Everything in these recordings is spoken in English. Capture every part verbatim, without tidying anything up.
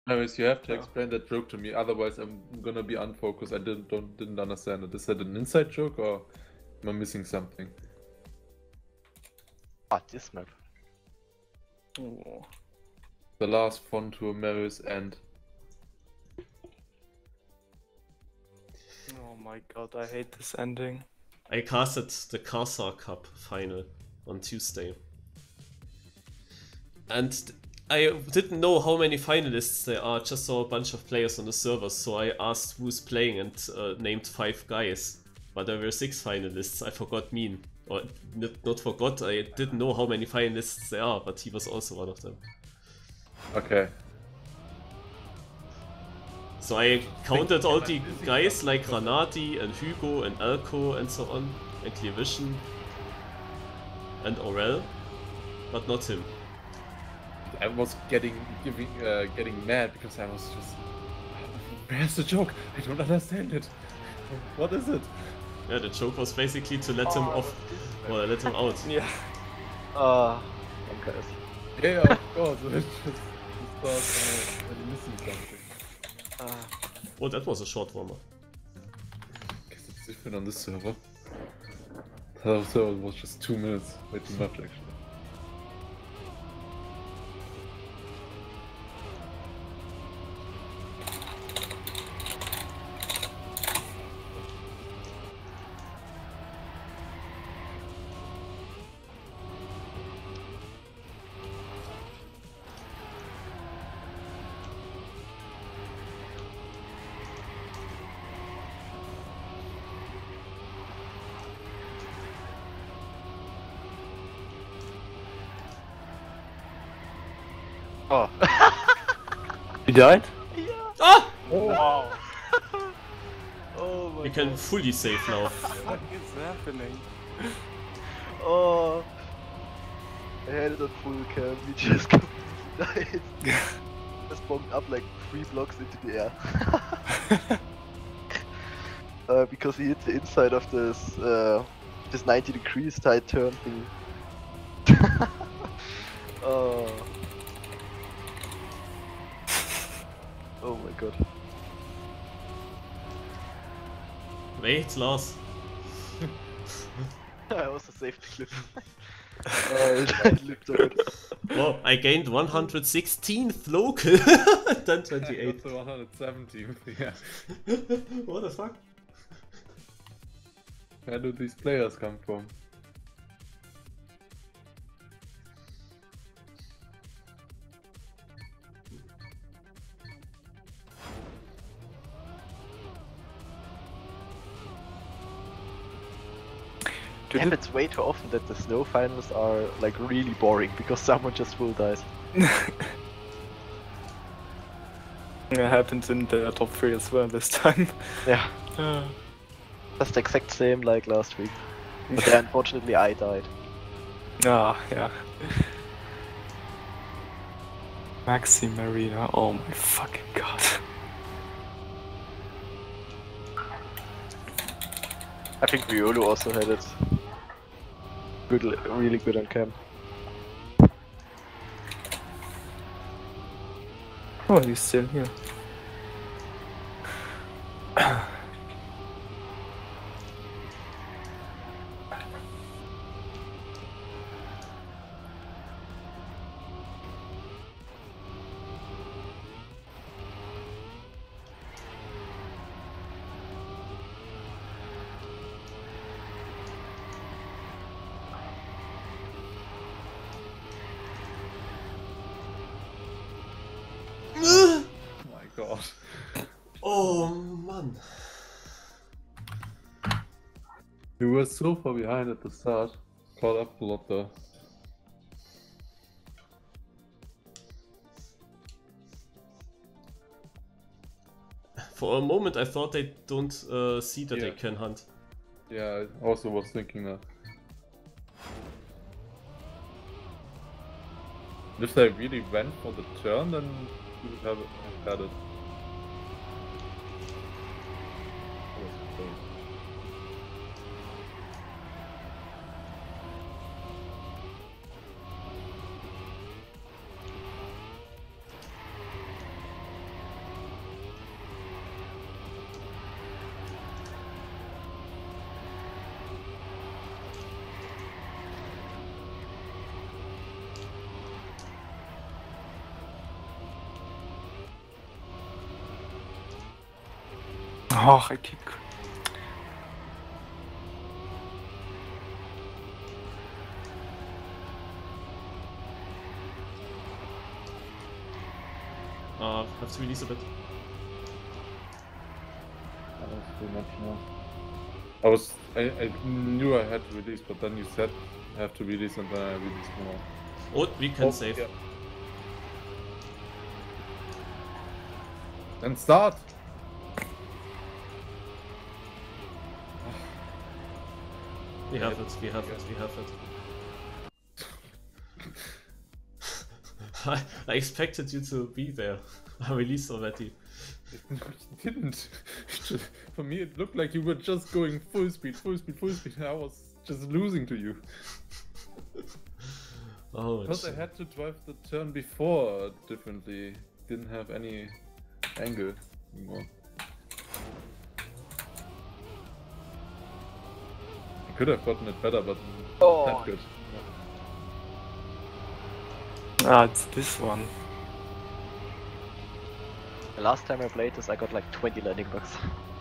Marius, you have to Yeah. explain that joke to me, otherwise I'm gonna be unfocused. I didn't don't didn't understand it. Is that an inside joke or am I missing something? Ah, this map. Oh. The last Fon Tour Marius and Oh my god, I hate this ending. I casted the Karsar Cup final on Tuesday. And I didn't know how many finalists there are, just saw a bunch of players on the server, so I asked who's playing and uh, named five guys. But there were six finalists, I forgot Mean. Or not, not forgot, I didn't know how many finalists there are, but he was also one of them. okay. So I counted all the guys like Granati and Hugo and Elko and so on, and Clear Vision and Aurel, but not him. I was getting giving uh, getting mad because I was just, where's the joke? I don't understand it. What is it? Yeah, the joke was basically to let him off, or let him out. Yeah. Ah, okay. Yeah, of course. It's just, just thought uh, I'm missing something. Ah, Oh, that was a short warmer. Guess it's different on this server. The server was just two minutes, way too much actually. oh. You died? Ah! Oh, Wow. Oh my We can god. fully save now. What is happening? Oh. I had it on full cam, we just completely died. Just bonked up like three blocks into the air. uh, because he hit the inside of this uh, this ninety degrees tight turn thing. Oh. Oh my god. Wait, Lars. I also saved the clip. Oh, I lived on it. Well, I gained one hundred sixteenth local, then twenty-eight. that's the one hundred seventeenth, yeah. What the fuck? Where do these players come from? Did It happens way too often that the snow finals are like really boring because someone just full dies. It happened in the top three as well this time. Yeah, Uh, that's the exact same like last week. But then unfortunately I died. ah, yeah. Maxi Marina, oh my fucking god. I think Riolo also had it. Good, really good on cam. Oh, he's still here. Oh my god. Oh man. We were so far behind at the start. Caught up a lot though. For a moment I thought they don't uh, see that Yeah. they can hunt. Yeah, I also was thinking that. If they really went for the turn, then we would have have had it. Oh, I keep. Uh, have to release a bit. That was too much now. I was, I, I knew I had to release, but then you said I have to release and then I released more. Oh, we can Oh, save. yeah. Then start! We have it, we have it, we have it. I, I expected you to be there. I released already. No, you didn't. For me, it looked like you were just going full speed, full speed, full speed. I was just losing to you. Oh, Because I had to drive the turn before differently. Didn't have any angle anymore. I could have gotten it better, but Oh. not good. Ah, it's this one. The last time I played this, I got like twenty landing bugs.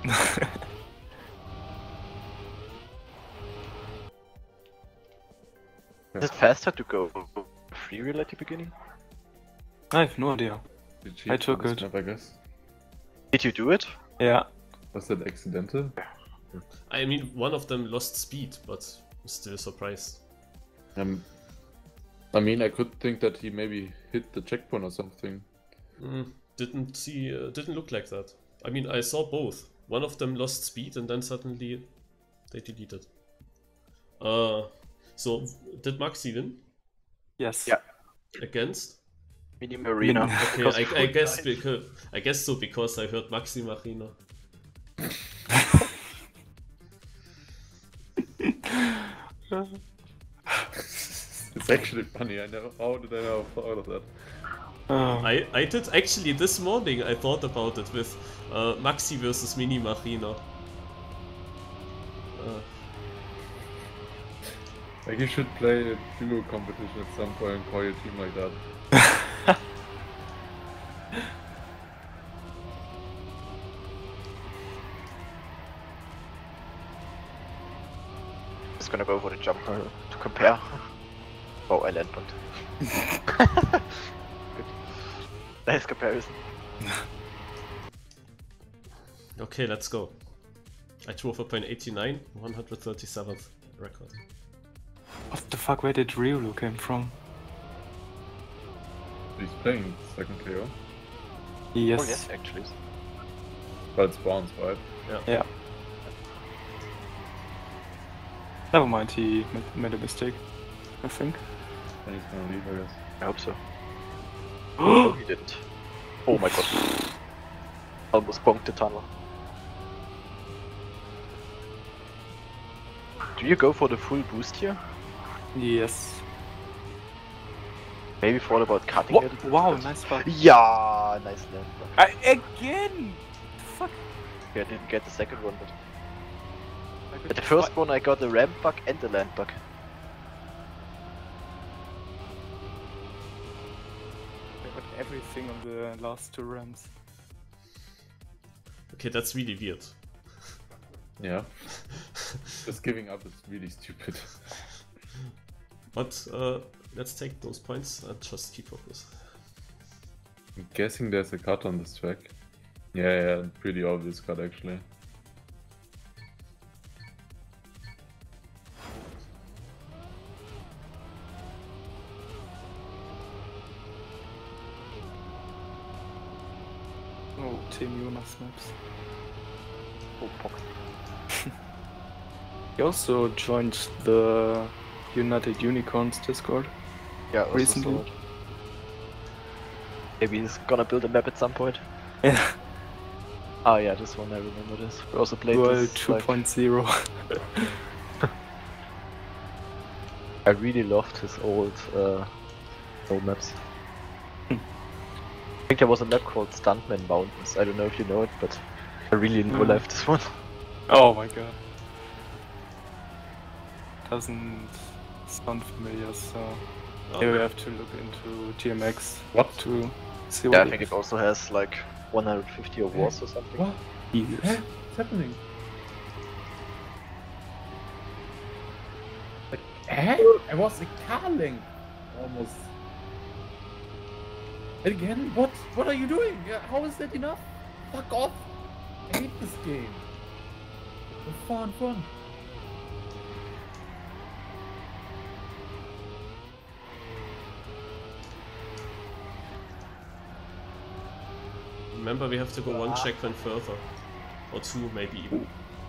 Is it faster to go free wheel at the beginning? I have no idea. You I cheated took on it. this map, I guess. Did you do it? Yeah. Was that accidental? I mean, one of them lost speed, but I'm still surprised. Um, I mean, I could think that he maybe hit the checkpoint or something. Mm, didn't see, uh, didn't look like that. I mean, I saw both. One of them lost speed and then suddenly they deleted. Uh, so did Maxi win Yes. Yeah. against? Mini Marina. Min- Okay, Because I, I full guess time. because I guess so because I heard Maxi Marina. It's actually funny. I never. How did I never thought of that? Oh. I, I did actually this morning. I thought about it with uh, Maxi versus Mini Marina. Uh, Like you should play a duo competition at some point and call your team like that. Just gonna go for the jumper to compare. Oh, I land point. Good. Nice comparison. okay, let's go. I drove up an eighty-nine, one hundred thirty-seventh record. What the fuck? Where did Ryulu came from? He's playing second K O, Yes. Oh yes, actually. but it's Bounce, right? Yeah. Never mind. He ma- made a mistake. I think. And he's gonna leave, I guess. I hope so. Oh, he didn't. Oh my god. Almost bonked the tunnel. Do you go for the full boost here? Yes. Maybe thought about cutting Wha- it. wow, nice spot. Yeah, nice land. I, again. Fuck. Yeah, I didn't get the second one, but at the first one I got the ramp bug and the land bug. I got everything on the last two ramps. Okay, that's really weird. Yeah. Just giving up is really stupid. But uh, let's take those points and just keep focus. I'm guessing there's a cut on this track. Yeah, yeah, pretty obvious cut actually. Oh, Team Jonas maps. Oh, fuck. He also joined the United Unicorns Discord. Yeah, also Recently. saw it. Maybe he's gonna build a map at some point. Yeah. Ah, yeah, this one, I remember this. We also played World this. Like, two point oh. I really loved his old uh, old maps. I think there was a map called Stuntman Mountains. I don't know if you know it, but I really no Mm. life this one. Oh my god. Doesn't sound familiar, so Oh, yeah, we have to look into T M X What? to see Yeah, what I think it also has like one hundred fifty awards or something. What? it is. Huh? happening? Like, eh? I was a car length almost. And again, what? What are you doing? Yeah, how is that enough? Fuck off! I hate this game. It's fun, fun. Remember, we have to go one checkpoint further. Or two, maybe even.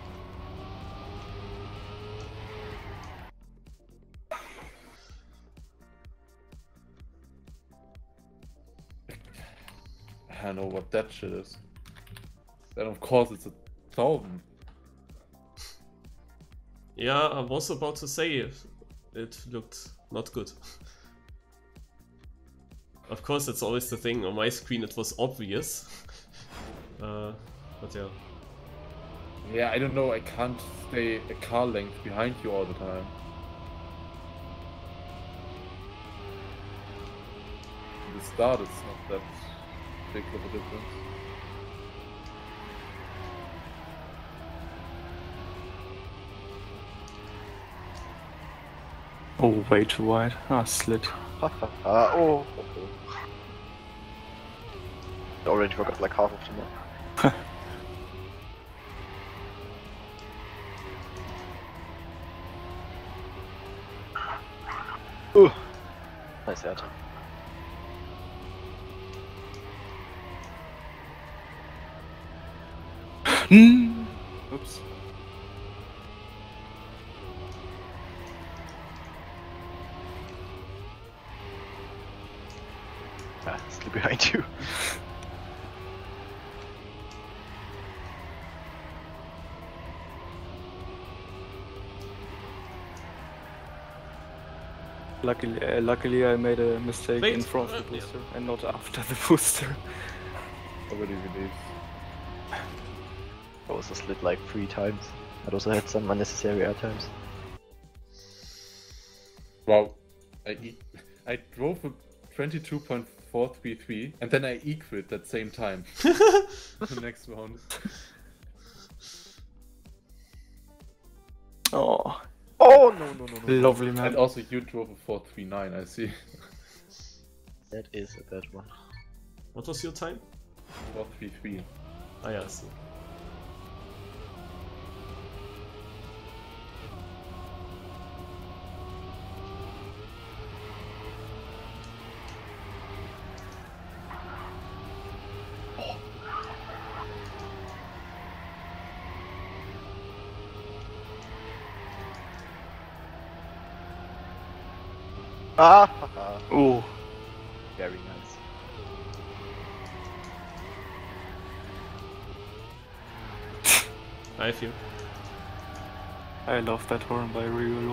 I know what that shit is. Then of course it's a thousand. Yeah, I was about to say it, it looked not good. Of course, it's always the thing. On my screen it was obvious. uh, but yeah. Yeah, I don't know, I can't stay a car length behind you all the time. In the start it's not that big of a difference. Oh, way too wide. Ah, slit. Ah, oh, okay. I already forgot like half of the map. Ooh, nice head. Mm. Oops. Ah, still behind you. Luckily, uh, luckily I made a mistake Wait, in front of uh, the yeah. booster and not after the booster. Already released. I also slid like three times. I also had some unnecessary air times. Wow. I, e I drove a twenty-two point four three three and then I e-crit that same time. The next round. Oh, Oh no no no no! lovely And man. also you drove a four three nine, I see. That is a bad one. What was your time? four three three. Ah, yeah, I see. Ah, haha. Oh, Very nice. I feel. I love that horn by Riolo.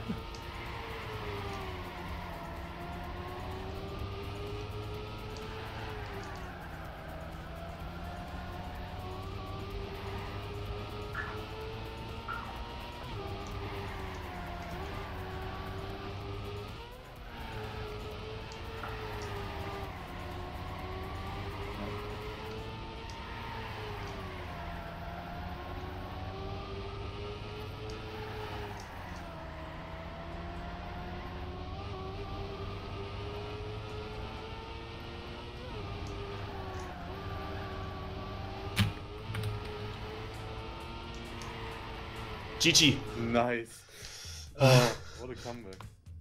G G. Nice. Oh, what a comeback.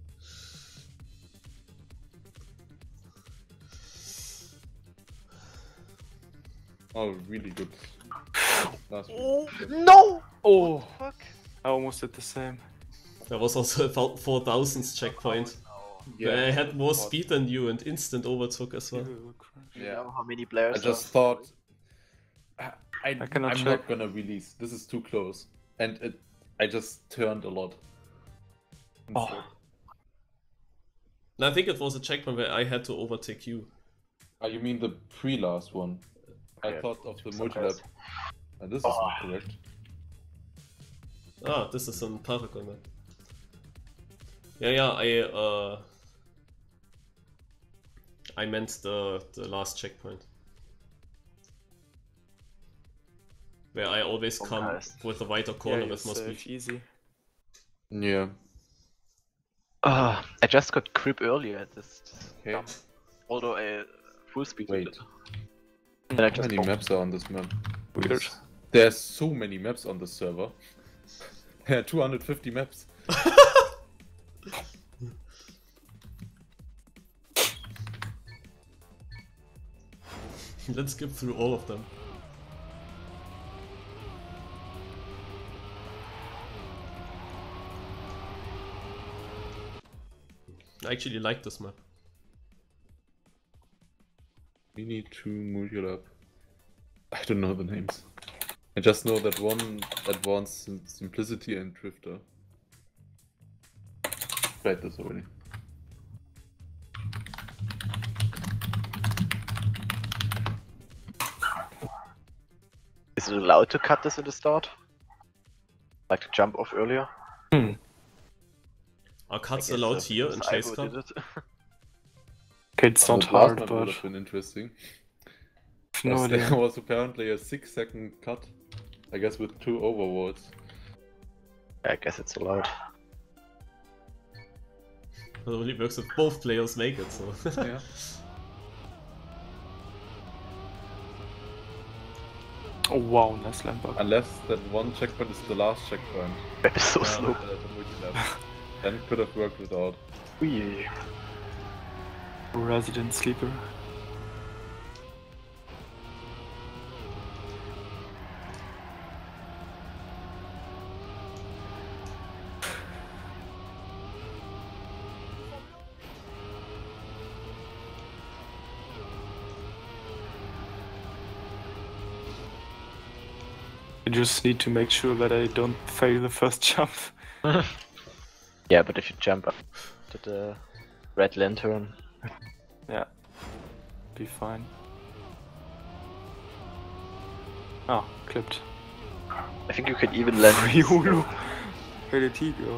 Oh, really good. Last Oh no! Oh, Fuck! I almost did the same. There was also a four thousandth checkpoint. I had more speed than you and instant overtook as well. You Yeah. know how many I players? just are- thought I, I, I cannot I'm check. not gonna release. This is too close, and it, I just turned a lot. Oh. And I think it was a checkpoint where I had to overtake you. Ah, you mean the pre-last one? I Okay, thought of the some multi-lap. guys. And this is not correct. Ah, this is on Paragon map. Yeah, yeah, I uh, I meant the the last checkpoint. where I always Oh, come nice. with the wider Yeah, corner you with more save speed. easy. Yeah. Uh, I just got creep earlier at this Okay. jump. Although I full speed Wait. it. And I How just many bonked. maps are on this map? Weird. There's so many maps on the server. There are two hundred fifty maps. Let's skip through all of them. I actually like this map. We need to Multilab. I don't know the names. I just know that one Advanced Sim Simplicity and Drifter. Tried this already. Is it allowed to cut this in the start? Like to jump off earlier? Hmm. Are cuts Like, allowed it's, uh, here in because Chase Ivo Cup? did it. Okay, it's On not the last hard, map but would have been interesting. no Because there idea. was apparently a six second cut. I guess with two overwalls. I guess it's allowed. It only works if both players make it, so. Yeah. Oh wow, nice land bug. Unless that one checkpoint is the last checkpoint. It's so Yeah, slow. uh, the Multilab. Then it could have worked without. Ui. Resident sleeper. I just need to make sure that I don't fail the first jump. Yeah, but if you jump up to the red lantern, Yeah, be fine. Oh, clipped. I think you could even land. YOLO! Where did he go?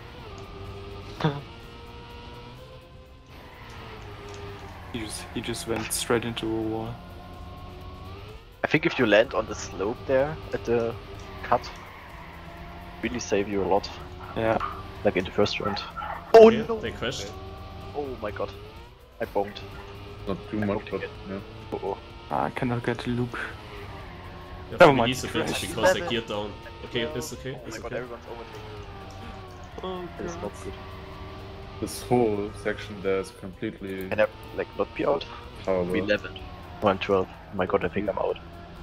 He just, he just went straight into a wall. I think if you land on the slope there at the cut, really save you a lot. Yeah. Like in the first round. Oh Okay, no! they crashed. Oh my god. I bonked. Not too I much, hope but they yeah. Oh oh. Ah, I cannot get the loop. Yeah, Never for mind, release a bit crash. because they geared down. Okay, it's okay, Oh it's my god, okay. everyone's overtaking. Oh, That is not good. This whole section there is completely Can I like not be out? horrible. We eleven. Oh, I'm twelve. Oh my god, I think I'm out.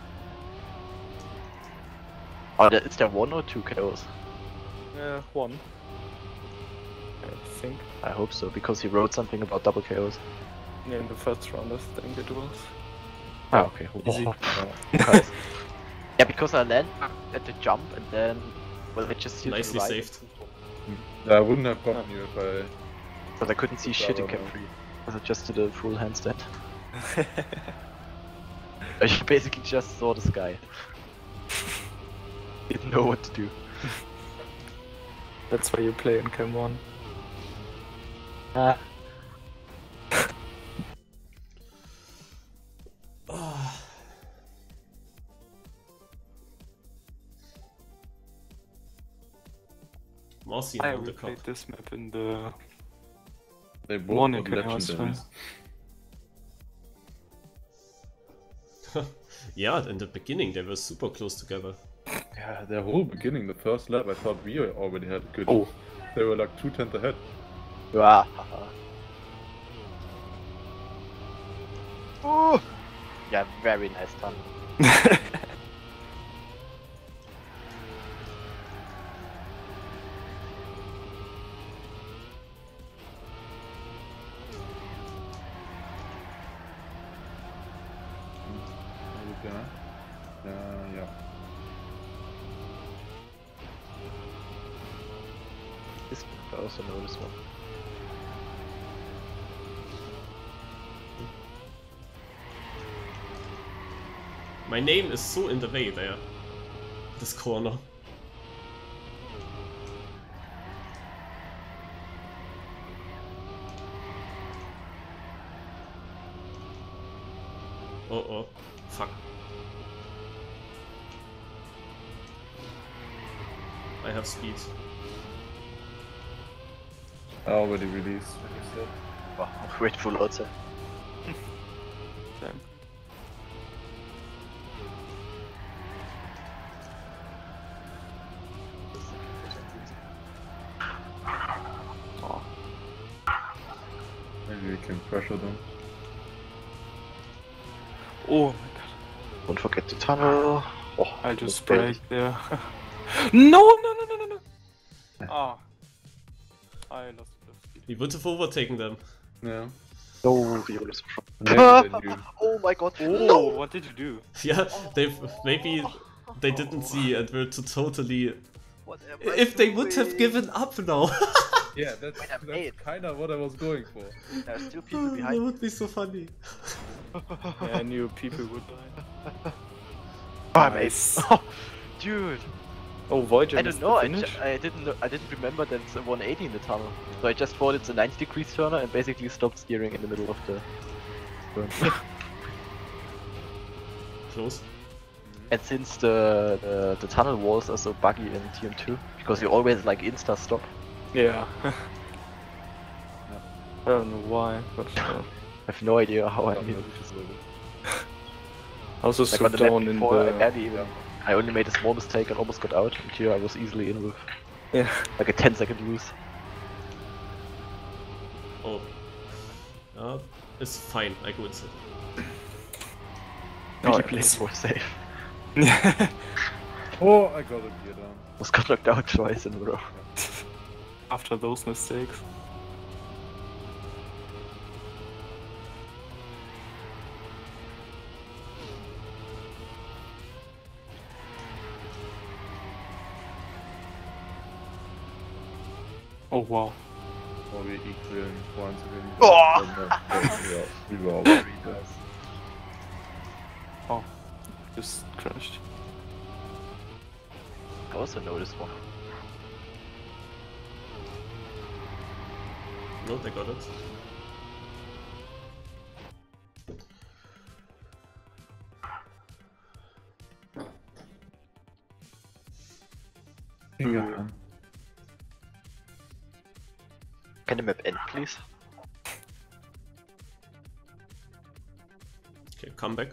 Oh, there- is there one or two K Os? Uh, one. I think. I hope so, because he wrote something about double K Os. Yeah, in the first round, I think it was. Ah, okay. Easy. Nice. Yeah, because I land at the jump and then, well, I just hit Nicely right saved. I wouldn't have gotten you if I. Because I couldn't see shit in Bravo, Cam man. three. Because I just did a full handstand. I basically just saw the sky. Didn't know what to do. That's why you play in Cam one. Ah. Marcy I on the cup. replayed this map in the... They both Morning got chaos, legendaries. Yeah, in the beginning they were super close together. Yeah, their whole beginning, the first lap, I thought we already had a good. Oh. They were like two tenths ahead. Ah, haha. Oh! Yeah, very nice turn. Ja. Ja, ja. This I also know this one. My name is so in the way there. This corner. Oh oh. Fuck. I have speed. I already released, like I said. Wow, wait full outside. Damn. Oh, Maybe we can pressure them. oh my god. Don't forget the tunnel. Oh, I just okay. break there. No, no, no, no, no, no. Ah. I lost the speed. We would have overtaken them. Yeah. No, we were so strong. Maybe then you... Oh my god. Oh, No! what did you do? Yeah, they maybe they didn't see and were to totally. What am I If they would have doing? given up now. Yeah, that's, Wait, I that's made. kind of what I was going for. There are still people That behind. would be so funny. Yeah, I knew people would die. Oh, I'm Nice. ace. Oh, dude. Oh, Voyager I missed don't know. the I, finish? ju- I didn't. Know, I didn't remember that it's a one eighty in the tunnel. So I just thought it's a ninety degrees turner and basically stopped steering in the middle of the turn. Close. And since the, the the tunnel walls are so buggy in T M two, because you always like insta stop. Yeah. I don't know why, but uh, I have no idea how I Don't did know it. this really. I was just Like so on the lap down in before, I the... barely even. I only made a small mistake and almost got out. And here I was easily in with Yeah. like a ten second lose. Oh. Uh, it's fine. I go inside. Oh, Really yeah, played it's- more safe. Oh, I got a gear down. Was got knocked out twice in a row. After those mistakes. Oh wow. Or we equal in points again. Oh! Yeah, we were all very good. Oh. Just crashed. I also noticed one. No, they got it. Yeah. Can the map end, please? Okay, come back.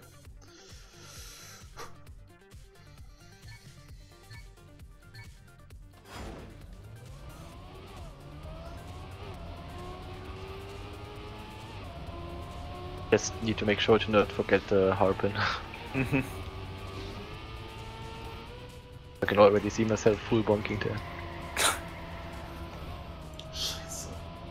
Just need to make sure to not forget the harpin. Mhm. I can already see myself full bonking there. Scheiße.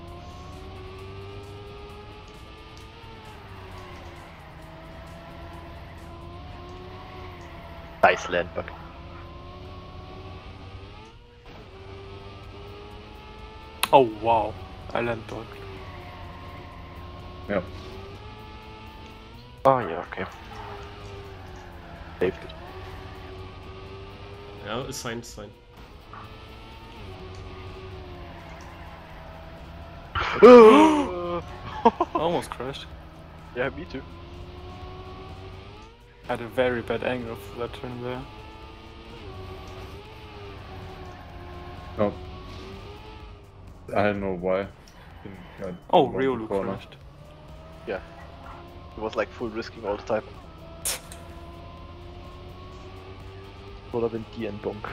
Nice land bug. Oh wow. I land dog. Yeah. Oh yeah, okay. Saved it. Yeah, it's fine, it's fine. Almost crashed. Yeah, me too. Had a very bad angle for that turn there. No. I don't know why. Didn't get Oh, around Riolu the corner. crashed. Yeah. It was like full risking all the time. Would have been D and bonk.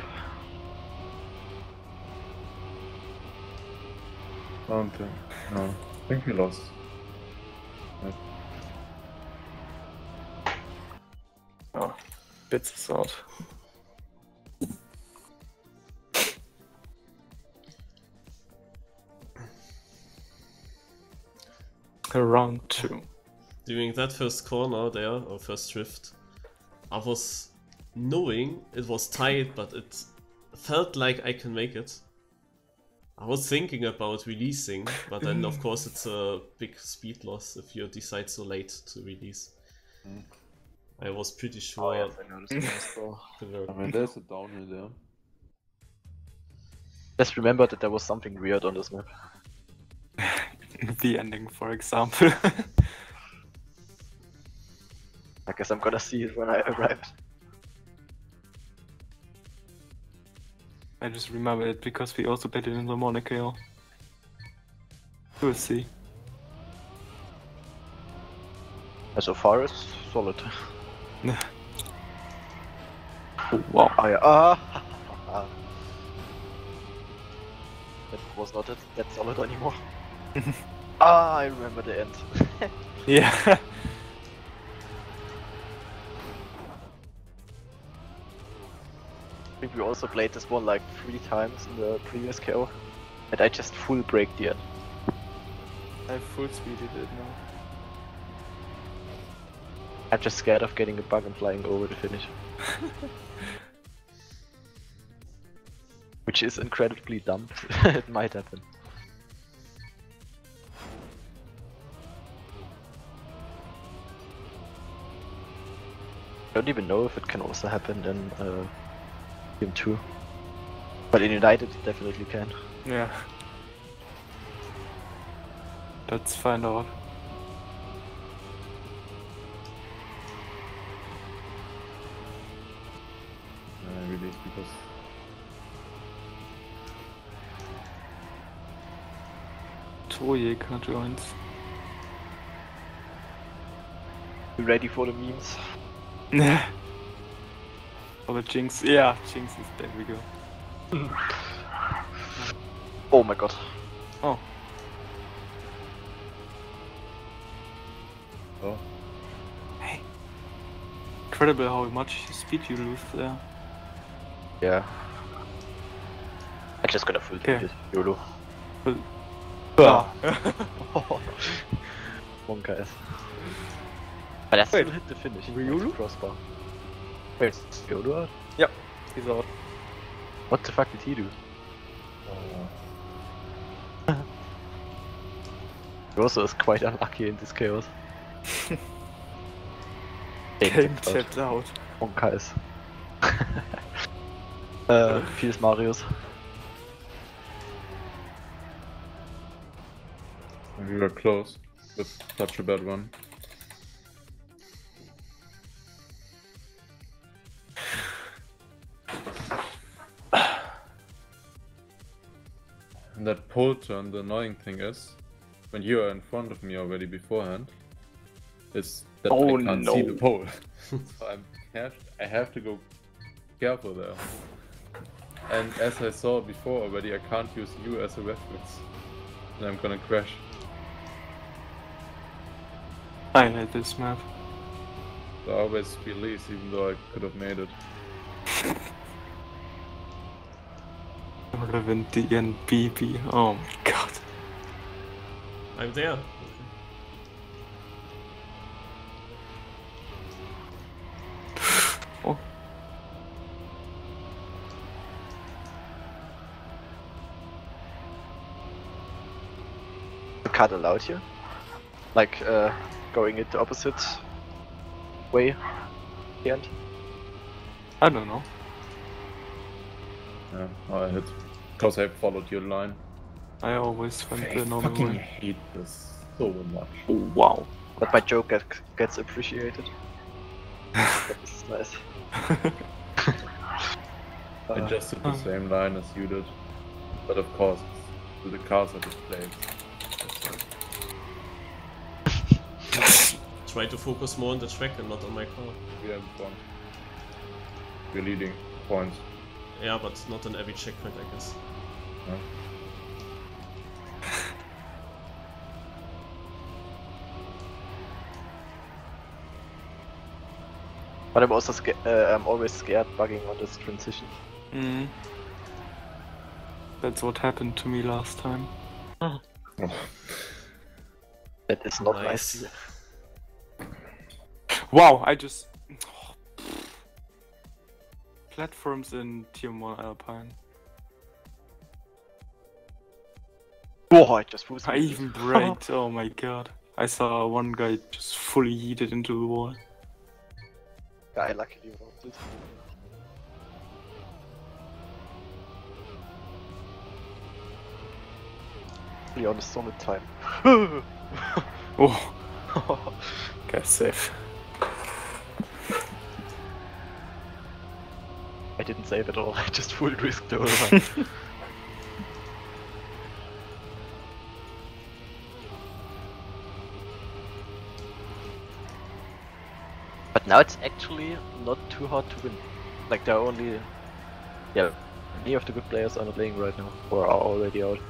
Something. No. I think we lost. Yep. Oh, bits us out. Round two. During that first corner there, or first drift, I was knowing it was tight, but it felt like I can make it. I was thinking about releasing, but then of course it's a big speed loss if you decide so late to release. Mm. I was pretty sure I noticed it as well. it worked. I mean, there's a downhill there. Just remember that there was something weird on this map. The ending, for example. I guess I'm gonna see it when I arrive. I just remember it because we also played it in the Monaco. We'll see. So far, it's solid. Oh, wow. Oh yeah. Ah. That was not that solid anymore. Ah, I remember the end. Yeah. I think we also played this one like three times in the previous K O, and I just full break the end. I full speeded it now. I'm just scared of getting a bug and flying over the finish. Which is incredibly dumb. It might happen. I don't even know if it can also happen in uh, Game two. But in United it definitely can. Yeah. Let's find out. Uh, really, because Torjäger joins. You ready for the memes? Yeah. Oh, the Jinx. Yeah, Jinx is there. We go. Oh my god. Oh. oh, Hey. Incredible how much speed you lose there. Yeah. I'm just gonna full Okay. take it. YOLO. But, Ah. Monka is. But I still Wait. hit the finish. Ryulu? Nice crossbar. Wait, is Ryulu out? Yep, he's out. What the fuck did he do? uh, He also is quite unlucky in this chaos. Game tapped out. Monka is. uh, vieles Marius. we were close with such a bad one. And that pole turn, the annoying thing is, when you are in front of me already beforehand, is that Oh, I can't no. see the pole. So I'm have, I have to go careful there. And as I saw before already, I can't use you as a reference. And I'm gonna crash. I hate this map. So I always release even though I could have made it. Relevant D N B B. Oh my god. I'm there. Oh. The cut allowed here? Like, uh, going it the opposite way? The end? I don't know. Yeah, I hit. Because I followed your line. I always went I the normal fucking way. hate this so much. Oh, wow. But my joke get, gets appreciated. That is nice. I Uh, just did the Oh. same line as you did. But of course, the cars are displayed. Try to focus more on the track and not on my car. We are in front. We're leading points. Yeah, but not on every checkpoint, I guess. Yeah. But I'm also scared. Uh, I'm always scared bugging on this transition. Mm. That's what happened to me last time. Oh. That is not Nice. nice. Wow, I just... Platforms in Tier one Alpine. Oh, I just was. I even braked, oh my god. I saw one guy just fully yeeted into the wall. I luckily wrote it. Really on the summit time. Oh, okay, safe. I I didn't save at all, I just full risked the whole run. But now it's actually not too hard to win. Like there are only... Yeah, many of the good players are not playing right now, or are already out.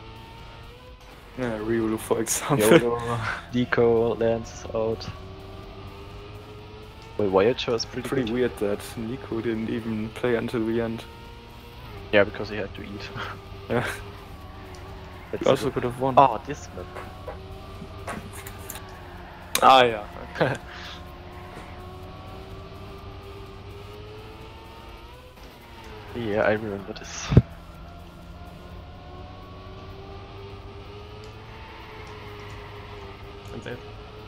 Yeah, Riolu for example. YOLO, Nico, Lance is out. Well, Voyager is pretty, Pretty good. weird that Nico didn't even play until the end. Yeah, because he had to eat. Yeah. That's He also it. could have won. Oh, this map. Ah, yeah. Okay. Yeah, I remember this. And then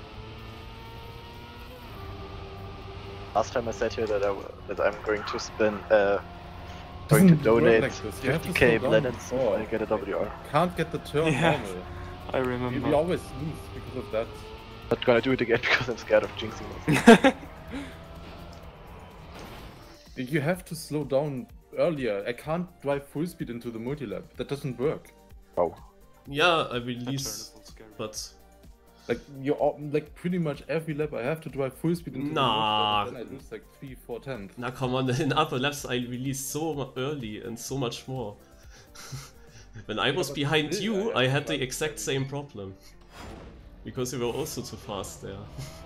Last time I said here that I w that I'm going to spend uh going to Doesn't work donate like this. You have to fifty K slow down planets if before. I get a W R. Can't get the turn Yeah. normal. I We, remember. we always lose because of that. Not gonna do it again because I'm scared of jinxing myself. You have to slow down earlier. I can't drive full speed into the multi-lap. That doesn't work. Wow. yeah, I release, but Like you, all- like pretty much every lap, I have to drive full speed into Nah. the multi-lap, and then I lose like three, four tenths. now come on, in upper laps I release so mu- early and so much more. When I was but behind still, you, I I have had to the drive exact early. same problem. Because you were also too fast there.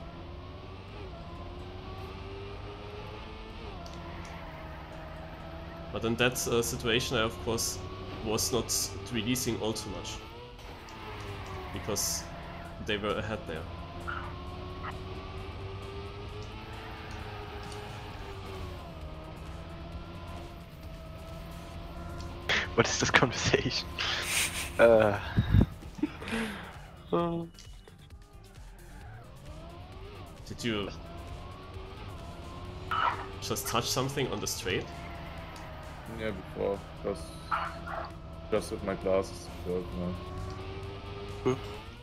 But in that uh, situation I of course was not releasing all too much. Because they were ahead there. What is this conversation? uh, Oh. Did you just touch something on the straight? Yeah, before just just with my glasses. So, no.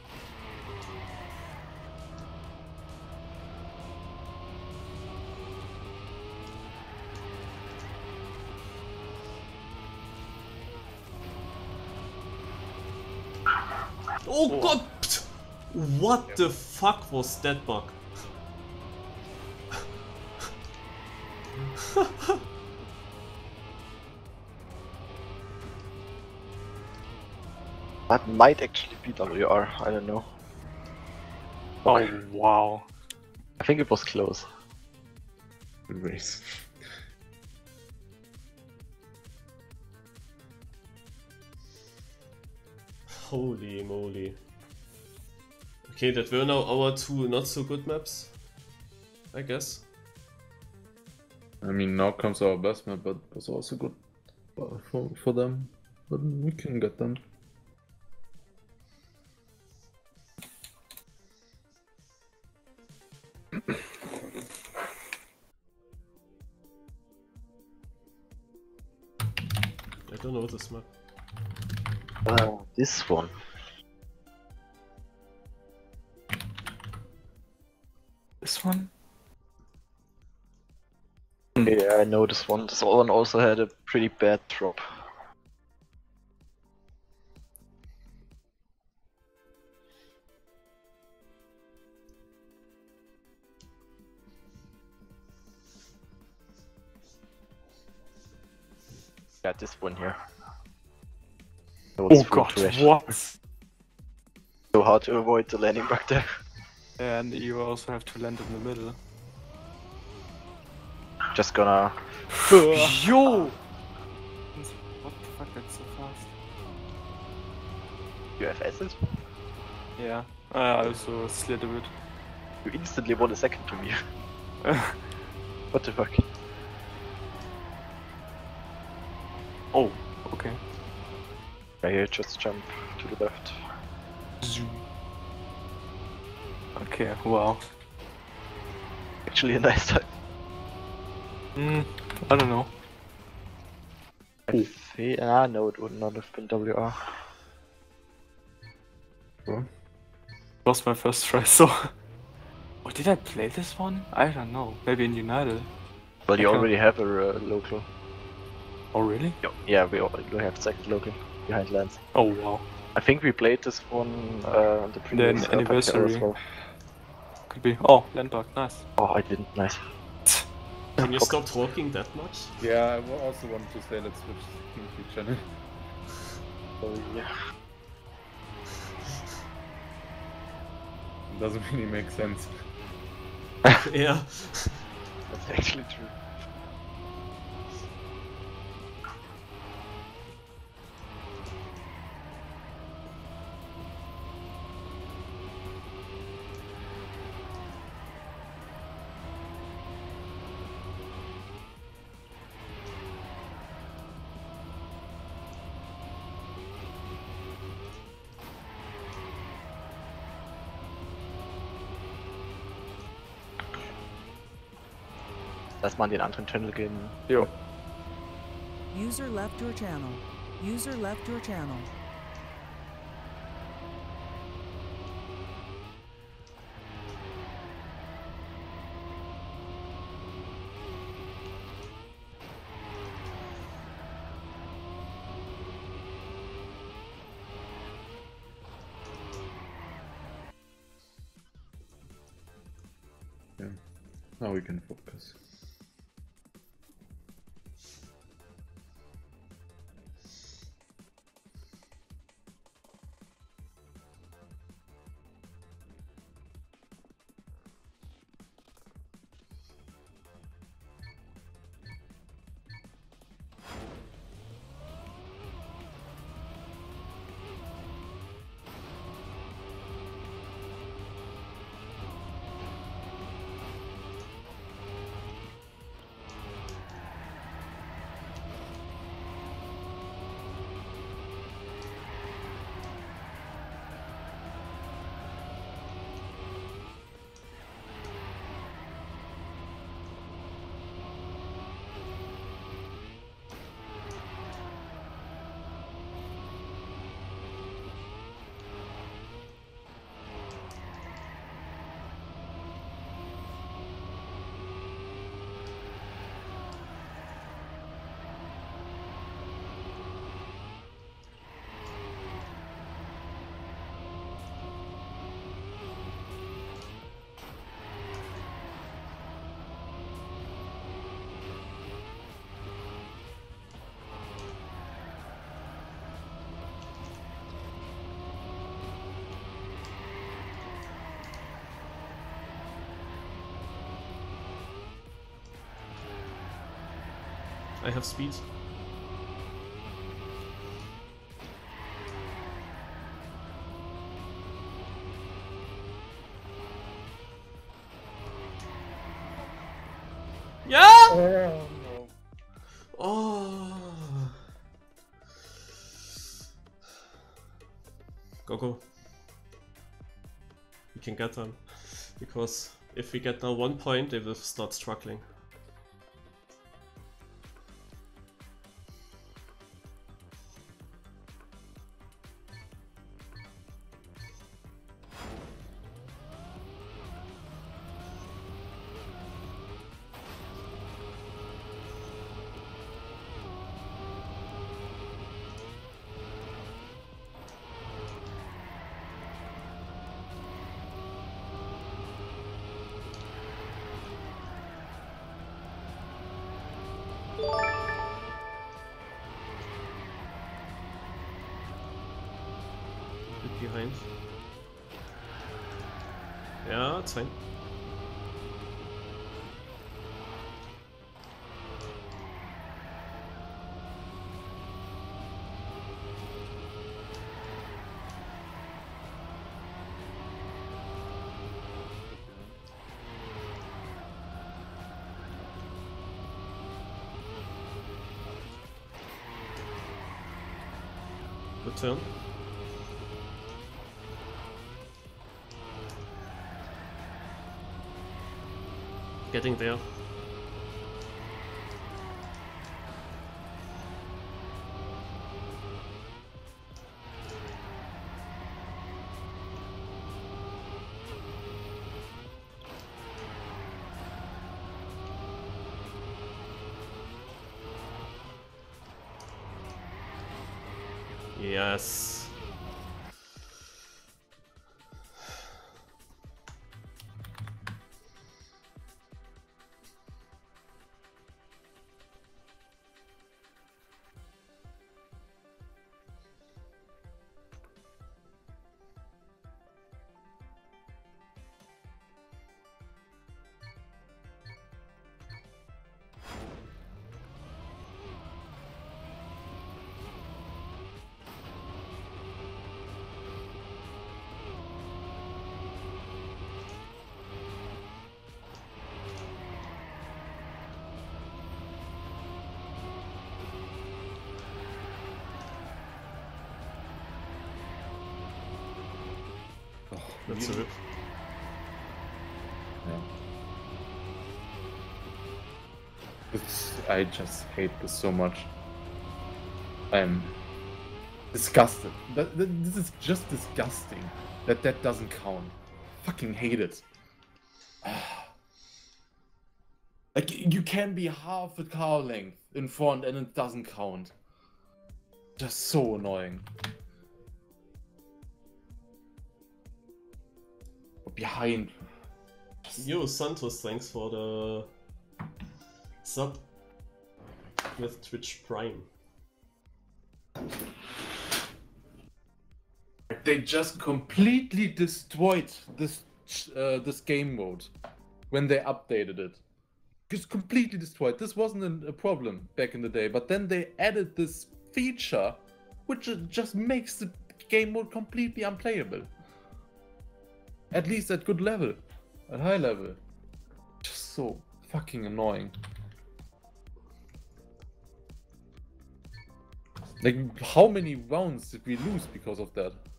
Oh, god! What the fuck was that bug? that might actually be W R, I don't know. Oh, wow. I think it was close. Race. Holy moly. Okay, that were now our two not so good maps, I guess. I mean, now comes our best map, but it's also good uh, for for them. But we can get them. I don't know this map. Uh, this one. This one? Yeah, I know this one. This one also had a pretty bad drop. Yeah, this one here. That was Oh full god, trash. what? So hard to avoid the landing back there. And you also have to land in the middle. Just gonna... Yo! What the fuck, that's so fast. You have acid? Yeah, I also slid a bit. You instantly won a second to me. What the fuck? Oh, okay. Yeah, here, just jump to the left. Zoom. Okay, wow. Actually a nice time. Hmm, I don't know. I fe- ah, no, it would not have been W R. Lost my first try, so... Oh, did I play this one? I don't know. Maybe in United. Well, you Okay. already have a uh, local. Oh really? Yeah, we, all, we have second local behind Lance. Oh wow. I think we played this one uh, on the previous Then uh, podcast as anniversary. well. Could be. Oh, Landmark, nice. Oh, I didn't. Nice. Can you Fuck. stop talking that much? Yeah, I wa- also wanted to say let's switch to King channel. Oh, yeah. It doesn't really make sense. Yeah. That's actually true. Lass mal an den anderen Channel gehen. Jo. User left your channel. User left your channel. Yeah. Now we can focus. I have speed. Yeah! Oh no. Oh. Go go. We can get them. Because if we get now one point, they will start struggling. Bit behind. Ja, it's fine. Good turn. Getting there. Yes. That's a rip. Yeah. It's, I just hate this so much. I'm disgusted. That, that, this is just disgusting. That that doesn't count. Fucking hate it. Like, you can be half a car length in front and it doesn't count. Just so annoying. Behind. Yo, Santos, thanks for the sub with Twitch Prime. They just completely destroyed this uh, this game mode when they updated it. Just completely destroyed. This wasn't a problem back in the day, but then they added this feature, which just makes the game mode completely unplayable. At least at good level, at high level. Just so fucking annoying. Like, how many rounds did we lose because of that?